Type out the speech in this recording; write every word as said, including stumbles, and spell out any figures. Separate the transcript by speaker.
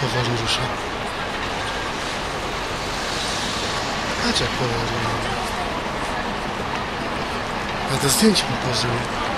Speaker 1: powoli rusza. Patrz jak powoli. Ja to zdjęcie pokazuję.